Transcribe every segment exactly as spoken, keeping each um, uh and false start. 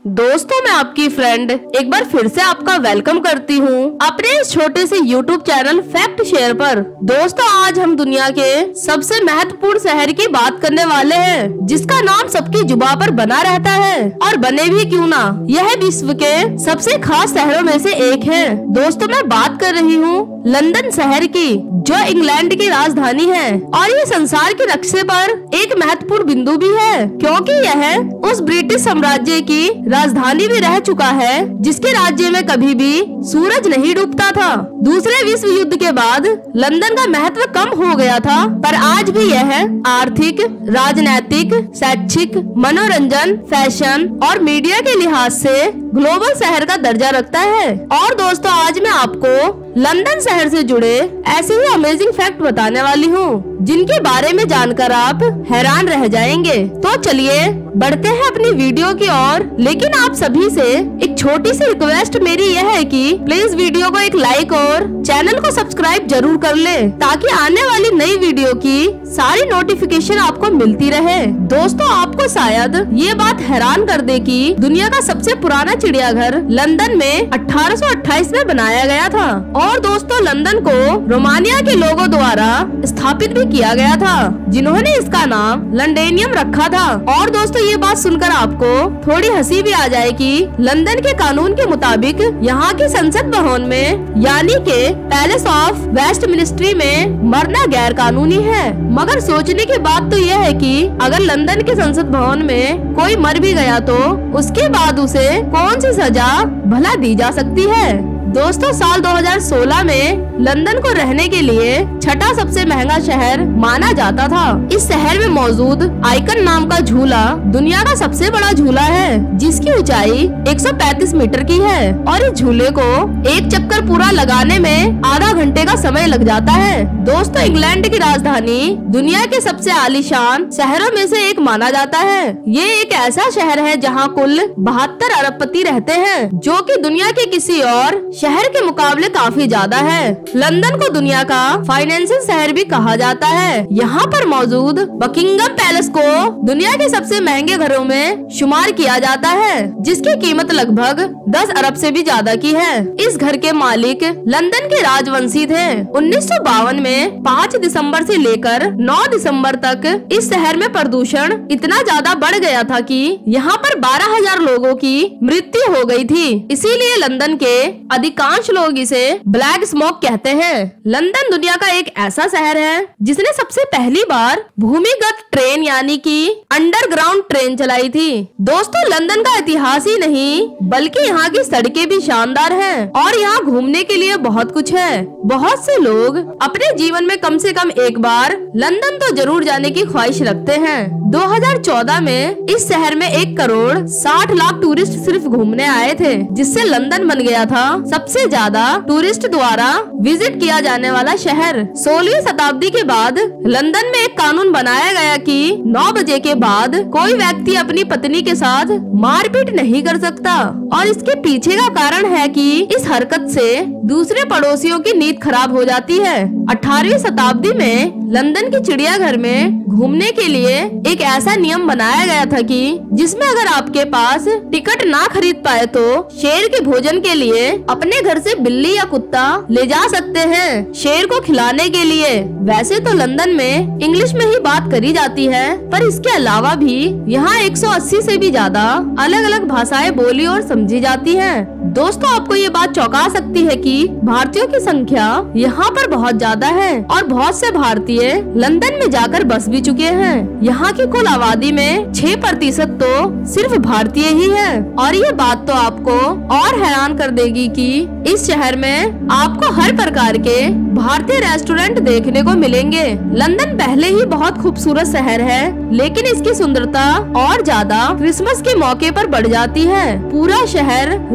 दोस्तों मैं आपकी फ्रेंड एक बार फिर से आपका वेलकम करती हूँ अपने इस छोटे से यूट्यूब चैनल फैक्ट शेयर पर। दोस्तों आज हम दुनिया के सबसे महत्वपूर्ण शहर की बात करने वाले हैं, जिसका नाम सबकी जुबान पर बना रहता है और बने भी क्यों ना, यह विश्व के सबसे खास शहरों में से एक है। दोस्तों मैं बात कर रही हूँ लंदन शहर की, जो इंग्लैंड की राजधानी है और ये संसार के नक्शे पर एक महत्वपूर्ण बिंदु भी है, क्योंकि यह उस ब्रिटिश साम्राज्य की राजधानी भी रह चुका है जिसके राज्य में कभी भी सूरज नहीं डूबता था। दूसरे विश्व युद्ध के बाद लंदन का महत्व कम हो गया था, पर आज भी यह आर्थिक, राजनैतिक, शैक्षिक, मनोरंजन, फैशन और मीडिया के लिहाज से ग्लोबल शहर का दर्जा रखता है। और दोस्तों आज मैं आपको लंदन शहर से जुड़े ऐसे ही अमेजिंग फैक्ट बताने वाली हूँ, जिनके बारे में जानकर आप हैरान रह जाएंगे। तो चलिए बढ़ते हैं अपनी वीडियो की ओर। लेकिन आप सभी से एक छोटी सी रिक्वेस्ट मेरी यह है कि प्लीज वीडियो को एक लाइक और चैनल को सब्सक्राइब जरूर कर ले, ताकि आने वाली नई वीडियो की सारी नोटिफिकेशन आपको मिलती रहे। दोस्तों आपको शायद ये बात हैरान कर दे कि दुनिया का सबसे पुराना चिड़ियाघर लंदन में अठारह सौ अट्ठाईस में बनाया गया था। और दोस्तों लंदन को रोमानिया के लोगों द्वारा स्थापित भी किया गया था, जिन्होंने इसका नाम लंडेनियम रखा था। और दोस्तों ये बात सुनकर आपको थोड़ी हंसी भी आ जाए कि लंदन के कानून के मुताबिक यहाँ की संसद भवन में यानी के पैलेस ऑफ वेस्टमिनिस्टर में मरना गैर कानूनी है। मगर सोचने की बात तो यह है कि अगर लंदन के संसद भवन में कोई मर भी गया तो उसके बाद उसे कौन सी सजा भला दी जा सकती है। दोस्तों साल दो हज़ार सोलह में लंदन को रहने के लिए छठा सबसे महंगा शहर माना जाता था। इस शहर में मौजूद आइकन नाम का झूला दुनिया का सबसे बड़ा झूला है, जिसकी ऊंचाई एक सौ पैंतीस मीटर की है और इस झूले को एक चक्कर पूरा लगाने में आधा घंटे का समय लग जाता है। दोस्तों इंग्लैंड की राजधानी दुनिया के सबसे आलीशान शहरों में से एक माना जाता है। ये एक ऐसा शहर है जहाँ कुल बहत्तर अरबपति रहते हैं, जो कि दुनिया के किसी और शहर के मुकाबले काफी ज्यादा है। लंदन को दुनिया का फाइनेंशियल शहर भी कहा जाता है। यहाँ पर मौजूद बकिंगम पैलेस को दुनिया के सबसे महंगे घरों में शुमार किया जाता है, जिसकी कीमत लगभग दस अरब से भी ज्यादा की है। इस घर के मालिक लंदन के राजवंशी थे। उन्नीस सौ बावन में पाँच दिसंबर से लेकर नौ दिसंबर तक इस शहर में प्रदूषण इतना ज्यादा बढ़ गया था कि यहाँ पर बारह हजार लोगों की मृत्यु हो गई थी। इसीलिए लंदन के अधिकांश लोग इसे ब्लैक स्मोक कहते हैं। लंदन दुनिया का एक ऐसा शहर है जिसने सबसे पहली बार भूमिगत ट्रेन यानी कि अंडरग्राउंड ट्रेन चलाई थी। दोस्तों लंदन का इतिहास ही नहीं बल्कि यहाँ की सड़कें भी शानदार हैं और यहाँ घूमने के लिए बहुत कुछ है। बहुत से लोग अपने जीवन में कम से कम एक बार लंदन तो जरूर जाने की ख्वाहिश रखते हैं। दो हज़ार चौदह में इस शहर में एक करोड़ साठ लाख टूरिस्ट सिर्फ घूमने आए थे, जिससे लंदन बन गया था सबसे ज्यादा टूरिस्ट द्वारा विजिट किया जाने वाला शहर। सोलहवीं शताब्दी के बाद लंदन में एक कानून बनाया गया कि नौ बजे के बाद कोई व्यक्ति अपनी पत्नी के साथ मारपीट नहीं कर सकता, और इसके पीछे का कारण है कि इस हरकत से दूसरे पड़ोसियों की नींद खराब हो जाती है। अठारहवीं शताब्दी में लंदन के चिड़ियाघर में घूमने के लिए एक ऐसा नियम बनाया गया था कि जिसमें अगर आपके पास टिकट ना खरीद पाए तो शेर के भोजन के लिए अपने घर से बिल्ली या कुत्ता ले जा सकते हैं शेर को खिलाने के लिए। वैसे तो लंदन में इंग्लिश में ही बात करी जाती है, पर इसके अलावा भी यहाँ एक सौ अस्सी से भी ज्यादा अलग अलग भाषाएं बोली और समझी जाती हैं। दोस्तों आपको ये बात चौंका सकती है कि भारतीयों की संख्या यहाँ पर बहुत ज्यादा है और बहुत से भारतीय लंदन में जाकर बस भी चुके हैं। यहाँ की कुल आबादी में छह प्रतिशत तो सिर्फ भारतीय ही है। और ये बात तो आपको और हैरान कर देगी कि इस शहर में आपको हर प्रकार के भारतीय रेस्टोरेंट देखने को मिलेंगे। लंदन पहले ही बहुत खूबसूरत शहर है, लेकिन इसकी सुंदरता और ज्यादा क्रिसमस के मौके पर बढ़ जाती है। पूरा शहर रंगीन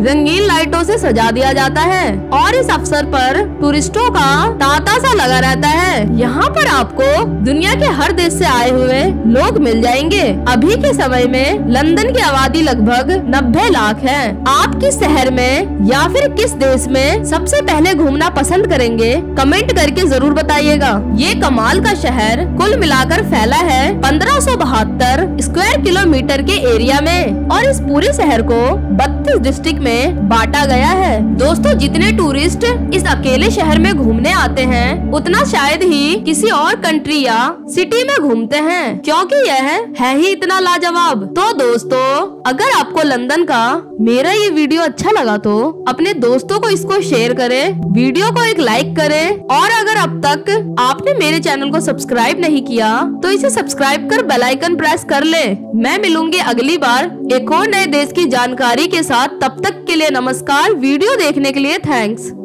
रंगीन लाइटों से सजा दिया जाता है और इस अवसर पर टूरिस्टों का तांता सा लगा रहता है। यहाँ पर आपको दुनिया के हर देश से आए हुए लोग मिल जाएंगे। अभी के समय में लंदन की आबादी लगभग नब्बे लाख है। आप किस शहर में या फिर किस देश में सबसे पहले घूमना पसंद करेंगे, कमेंट करके जरूर बताइएगा। ये कमाल का शहर कुल मिलाकर फैला है पंद्रह सौ बहत्तर स्क्वायर किलोमीटर के एरिया में और इस पूरे शहर को बत्तीस डिस्ट्रिक्ट में बांटा गया है। दोस्तों, जितने टूरिस्ट इस अकेले शहर में घूमने आते हैं उतना शायद ही किसी और कंट्री या सिटी में घूमते हैं, क्योंकि यह है ही इतना लाजवाब। तो दोस्तों, अगर आपको लंदन का मेरा ये वीडियो अच्छा लगा तो अपने दोस्तों को इसको शेयर करें, वीडियो को एक लाइक करें और अगर अब तक आपने मेरे चैनल को सब्सक्राइब नहीं किया तो इसे सब्सक्राइब कर बेल आइकन प्रेस कर ले। मैं मिलूंगी अगली बार एक और नए देश की जानकारी के साथ। तब तक के लिए नमस्कार। वीडियो देखने के लिए थैंक्स।